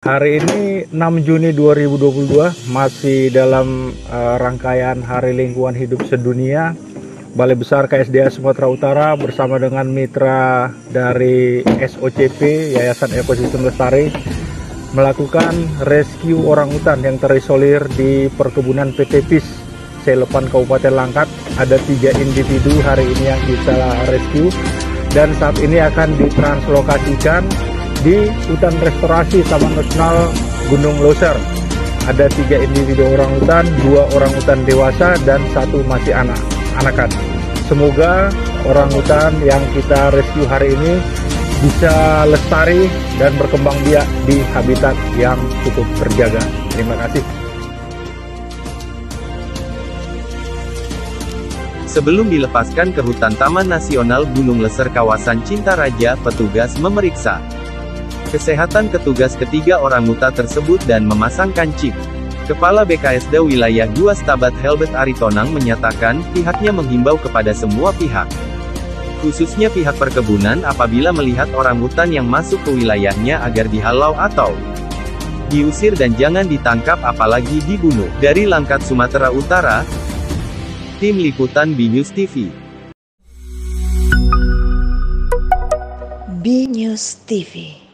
Hari ini 6 Juni 2022 masih dalam rangkaian Hari Lingkungan Hidup Sedunia. Balai Besar KSDA Sumatera Utara bersama dengan mitra dari SOCP Yayasan Ekosistem Lestari melakukan rescue orangutan yang terisolir di perkebunan PT PIS Selepan Kabupaten Langkat. Ada 3 individu hari ini yang kita rescue dan saat ini akan ditranslokasikan di hutan restorasi Taman Nasional Gunung Loser. Ada 3 individu orangutan, 2 orangutan dewasa dan 1 masih anakan. Semoga orangutan yang kita rescue hari ini bisa lestari dan berkembang biak di habitat yang cukup terjaga. Terima kasih. Sebelum dilepaskan ke hutan Taman Nasional Gunung Leser kawasan Cintaraja, petugas memeriksa kesehatan ketugas ketiga orangutan tersebut dan memasangkan chip. Kepala BKSD Wilayah 2 Stabat Helbet Aritonang menyatakan, pihaknya menghimbau kepada semua pihak, khususnya pihak perkebunan apabila melihat orangutan yang masuk ke wilayahnya agar dihalau atau diusir dan jangan ditangkap apalagi dibunuh. Dari Langkat, Sumatera Utara, Tim Liputan BNews TV. BNews TV.